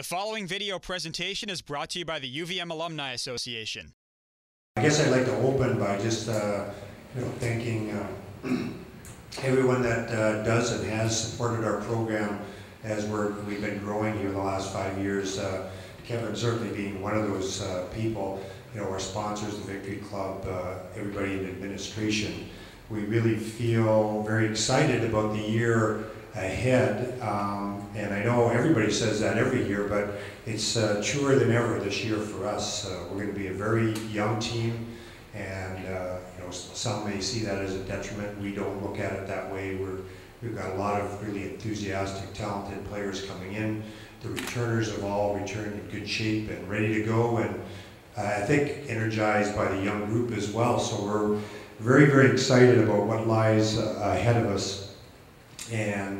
following video presentation is brought to you by the UVM Alumni Association. I guess I'd like to open by just thanking everyone that does and has supported our program as we've been growing here the last 5 years. Kevin certainly being one of those people. You know, our sponsors, the Victory Club, everybody in administration. We really feel very excited about the year ahead, and I know everybody says that every year, but it's truer than ever this year for us. We're going to be a very young team, and some may see that as a detriment. We don't look at it that way. We've got a lot of really enthusiastic, talented players coming in. The returners have all returned in good shape and ready to go, and I think energized by the young group as well. So we're very, very excited about what lies ahead of us. And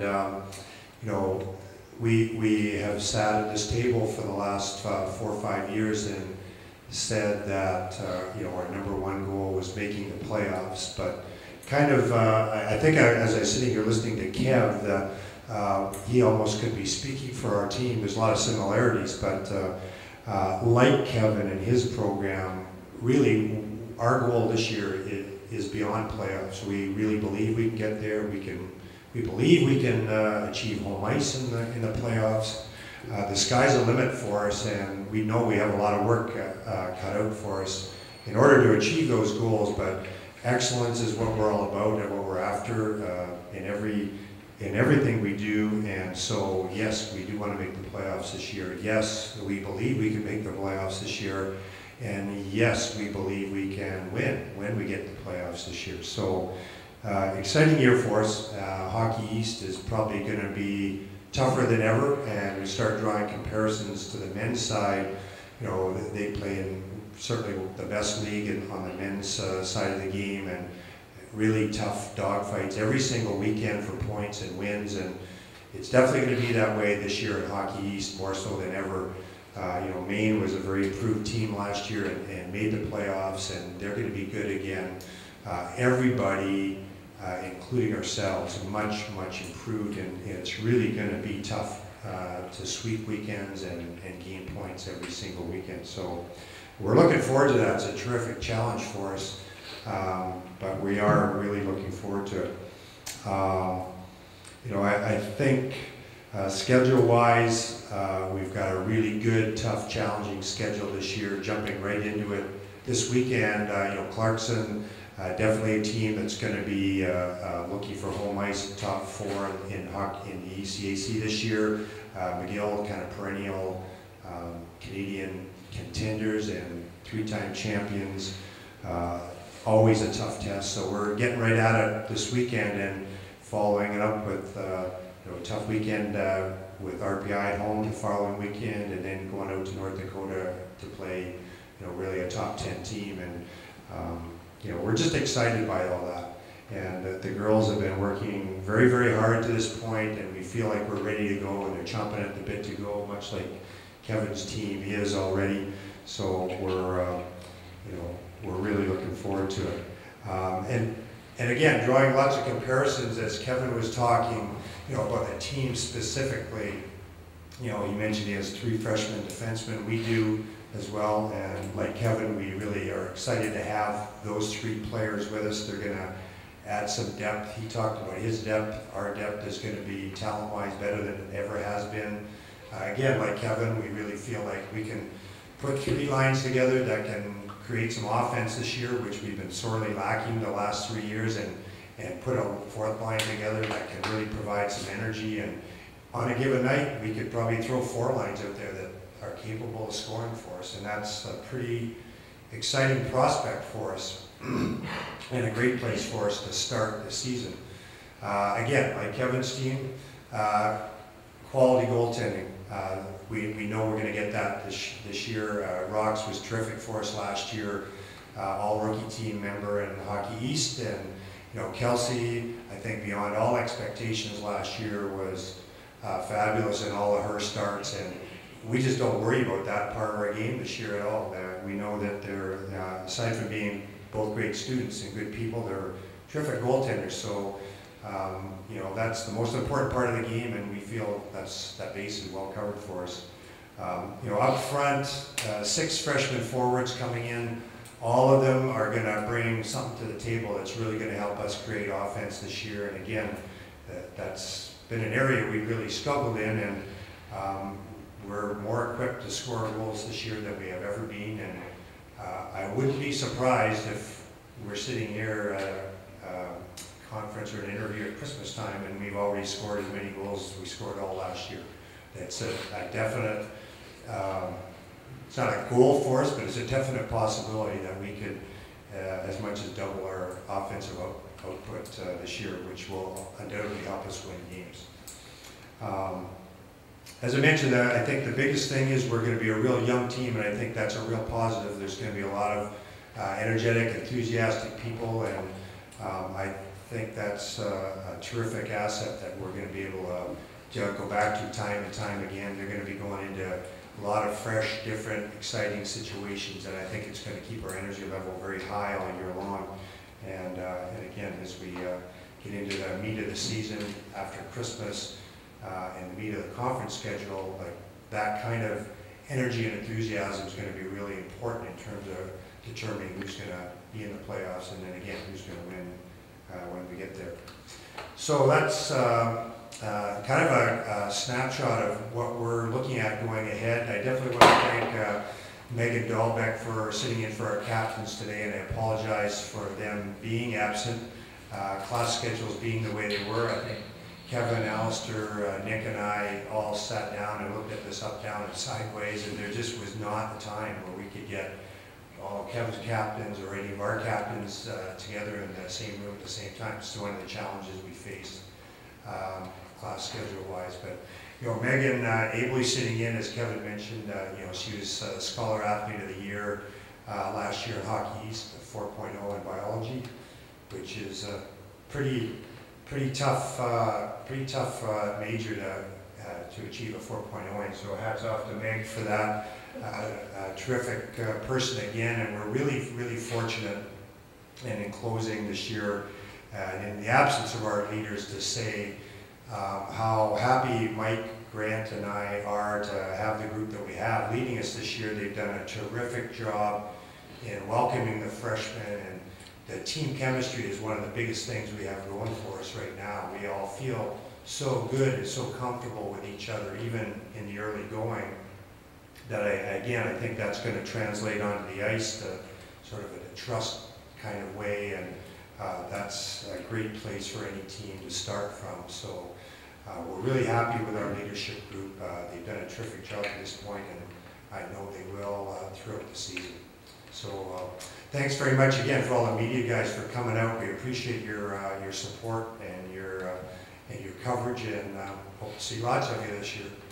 we have sat at this table for the last 4 or 5 years and said that our #1 goal was making the playoffs. But kind of, I think as I was sitting here listening to Kev, he almost could be speaking for our team. There's a lot of similarities, but like Kevin and his program, really our goal this year is beyond playoffs. We really believe we can get there. We believe we can achieve home ice in the playoffs. The sky's the limit for us, and we know we have a lot of work cut out for us in order to achieve those goals. But excellence is what we're all about and what we're after in everything we do. And so, yes, we do want to make the playoffs this year. Yes, we believe we can make the playoffs this year. And yes, we believe we can win when we get the playoffs this year. So. Exciting year for us. Hockey East is probably going to be tougher than ever, and we start drawing comparisons to the men's side. You know, they play in certainly the best league on the men's side of the game, and really tough dogfights every single weekend for points and wins, and it's definitely going to be that way this year at Hockey East, more so than ever. Maine was a very improved team last year and made the playoffs, and they're going to be good again. Everybody, including ourselves, much improved, and it's really going to be tough to sweep weekends and gain points every single weekend. So we're looking forward to that. It's a terrific challenge for us, but we are really looking forward to it. I think schedule-wise, we've got a really good, tough, challenging schedule this year. Jumping right into it this weekend, Clarkson. Definitely a team that's going to be looking for home ice, top 4 in the ECAC this year. McGill, kind of perennial Canadian contenders and 3-time champions. Always a tough test. So we're getting right at it this weekend and following it up with a tough weekend with RPI at home the following weekend, and then going out to North Dakota to play really a top 10 team. And we're just excited by all that. And the girls have been working very, very hard to this point, and we feel like we're ready to go, and they're chomping at the bit to go, much like Kevin's team is already. So we're really looking forward to it. And again, drawing lots of comparisons as Kevin was talking, about the team specifically. He mentioned he has 3 freshman defensemen. We do as well, and like Kevin, we really are excited to have those 3 players with us. They're going to add some depth. He talked about his depth. Our depth is going to be talent-wise better than it ever has been. Again, like Kevin, we really feel like we can put 3 lines together that can create some offense this year, which we've been sorely lacking the last 3 years, and put a 4th line together that can really provide some energy. And on a given night, we could probably throw 4 lines out there that are capable of scoring for us, and that's a pretty exciting prospect for us and a great place for us to start the season. Again, like Kevin's team, quality goaltending. We know we're going to get that this year. Rocks was terrific for us last year, all-rookie team member in Hockey East, and Kelsey, I think beyond all expectations last year, was fabulous in all of her starts, and we just don't worry about that part of our game this year at all. We know that they're, aside from being both great students and good people, they're terrific goaltenders. So, that's the most important part of the game, and we feel that base is well covered for us. Up front, 6 freshman forwards coming in. All of them are going to bring something to the table that's really going to help us create offense this year. And again, that's been an area we really struggled in, and we're more equipped to score goals this year than we have ever been. And I wouldn't be surprised if we're sitting here at a conference or an interview at Christmas time and we've already scored as many goals as we scored all last year. That's a definite, it's not a goal for us, but it's a definite possibility that we could as much as double our offensive output this year, which will undoubtedly help us win games. As I mentioned, I think the biggest thing is we're going to be a real young team, and I think that's a real positive. There's going to be a lot of energetic, enthusiastic people, and I think that's a terrific asset that we're going to be able to go back to time and time again. They're going to be going into a lot of fresh, different, exciting situations, and I think it's going to keep our energy level very high all year long. And again, as we get into the meat of the season after Christmas and the meat of the conference schedule, like that kind of energy and enthusiasm is going to be really important in terms of determining who's going to be in the playoffs, and then again, who's going to win when we get there. So that's kind of a snapshot of what we're looking at going ahead. I definitely want to thank Megan Dahlbeck for sitting in for our captains today, and I apologize for them being absent. Class schedules being the way they were, I think Kevin, Alistair, Nick, and I all sat down and looked at this up, down, and sideways, and there just was not the time where we could get all of Kevin's captains or any of our captains together in the same room at the same time. It's one of the challenges we faced class schedule-wise. But Megan ably sitting in, as Kevin mentioned. She was Scholar Athlete of the Year last year in Hockey East, 4.0 in biology, which is a pretty tough major to achieve a 4.0 in. So hats off to Meg for that. A terrific person again, and we're really fortunate. And in closing this year, in the absence of our leaders, to say how happy Mike, Grant, and I are to have the group that we have leading us this year. They've done a terrific job in welcoming the freshmen, and the team chemistry is one of the biggest things we have going for us right now. We all feel so good and so comfortable with each other, even in the early going, that I think that's going to translate onto the ice to sort of a trust kind of way, and that's a great place for any team to start from. So we're really happy with our leadership group. They've done a terrific job at this point, and I know they will throughout the season. So thanks very much again for all the media guys for coming out. We appreciate your support and your coverage, and hope to see lots of you this year.